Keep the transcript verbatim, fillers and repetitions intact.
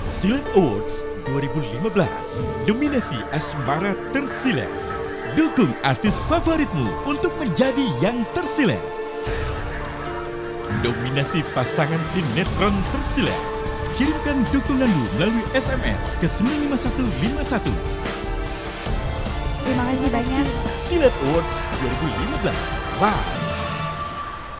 Silat Awards dua ribu lima belas, nominasi asmara tersilat. Dukung artis favoritmu untuk menjadi yang tersilat. Nominasi pasangan sinetron tersilat. Kirimkan dukunganmu melalui S M S ke sembilan lima satu lima satu. Terima kasih banyak. Silat Awards dua ribu lima belas. Live